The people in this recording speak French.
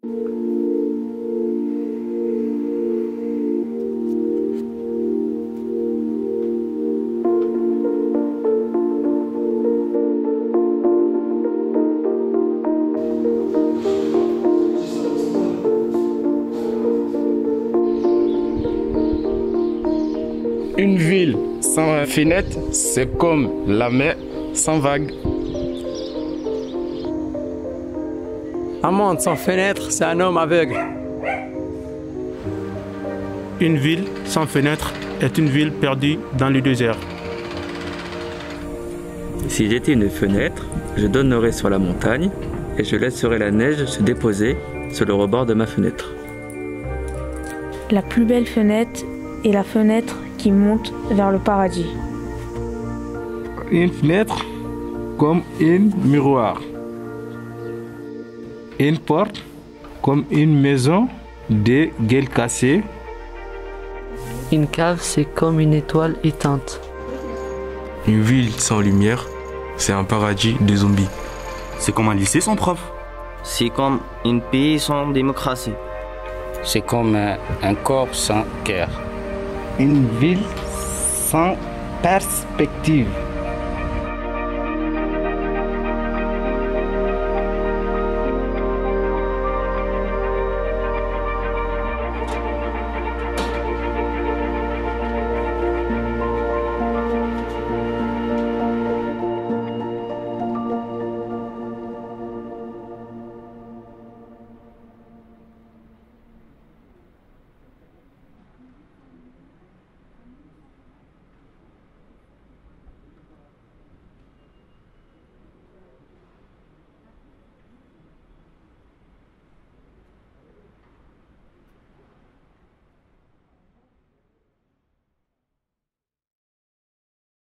Une ville sans fenêtre, c'est comme la mer sans vagues. Un monde sans fenêtre, c'est un homme aveugle. Une ville sans fenêtre est une ville perdue dans le désert. Si j'étais une fenêtre, je donnerais sur la montagne et je laisserais la neige se déposer sur le rebord de ma fenêtre. La plus belle fenêtre est la fenêtre qui monte vers le paradis. Une fenêtre comme un miroir. Une porte comme une maison de gueules cassées. Une cave, c'est comme une étoile éteinte. Une ville sans lumière, c'est un paradis de zombies. C'est comme un lycée sans prof. C'est comme un pays sans démocratie. C'est comme un corps sans cœur. Une ville sans perspective.